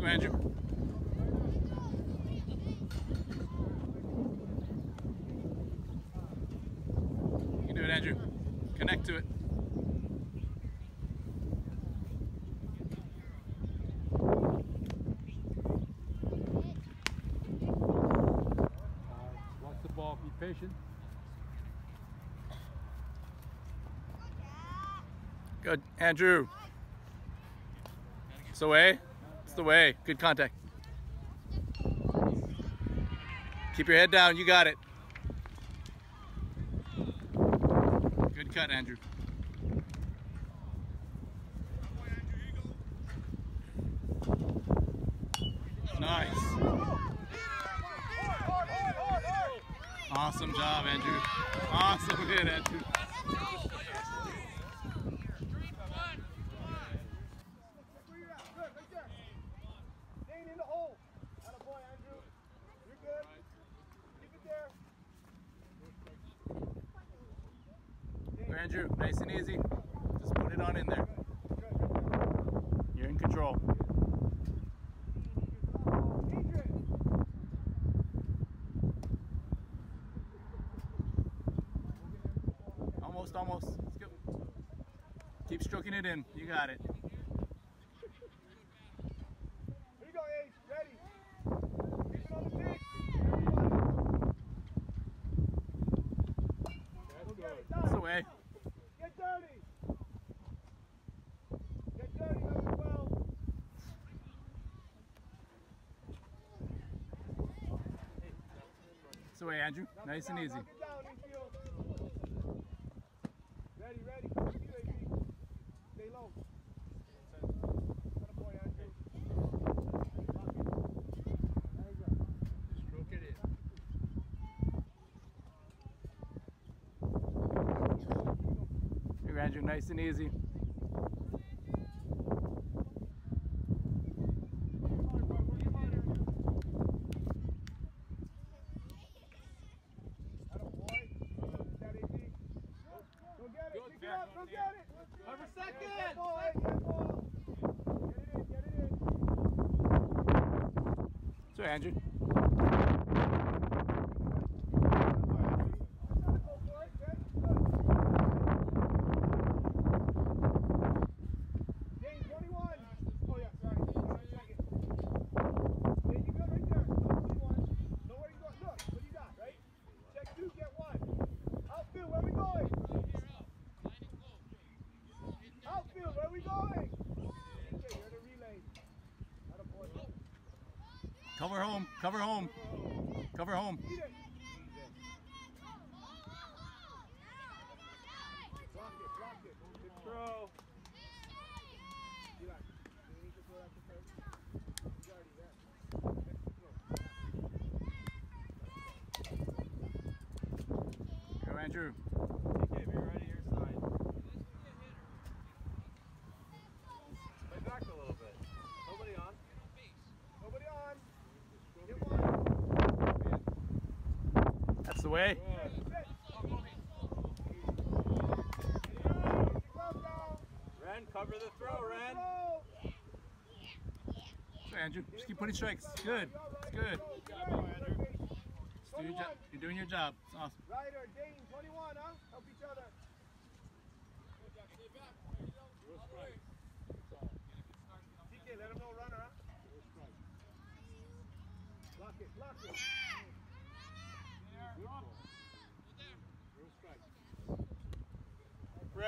Andrew. You can do it, Andrew. Connect to it. Watch the ball, be patient. Good, Andrew. It's the way. It's the way. Good contact. Keep your head down. You got it. Good cut, Andrew. Nice. Awesome job, Andrew. Awesome hit, Andrew. In the hole. Attaboy, Andrew. You're good. Keep it there. Andrew, nice and easy. Just put it on in there. You're in control. Almost, almost. Let's go. Keep stroking it in. You got it. Ready. Keep it on the pitch. That's the way. Get dirty. Get dirty, number 12. That's the way, Andrew. Nice and easy. Knock it down, infield. Ready. Stay low. Attaboy, Andrew. Stroke it in. Here, Andrew, nice and easy. Go get it. Cover second. Get it in. So, Andrew. Dane, 21. Oh yeah, sorry. 1 second. Dane, you good right there. 21. Know where you going? Look, what do you got, right? Check 2, get 1. Outfield, where we going? Outfield, where we going? Okay, you're the relay. Attaboy. Cover home. Cover home. Cover home. Eat it. Block it. Good throw. You got it. You need to throw that to first. He's already there. Next throw. Go, Andrew. Okay, be ready your side. Play back a little bit. Nobody on. Nobody on. Get 1. That's the way. Ren, cover the throw, Ren. So, Andrew, just keep putting strikes. It's good. It's good. You're doing your job. It's awesome. Ryder, Dane, 21, huh? Help each other. TK, let him know runner, huh? Block it.